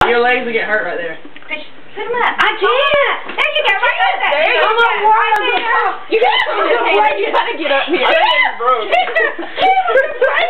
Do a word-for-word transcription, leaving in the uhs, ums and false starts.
Your legs will get hurt right there. Put them up. I can't. There you go. Right there. There you go. Right there. You gotta, you gotta get up here. He was afraid.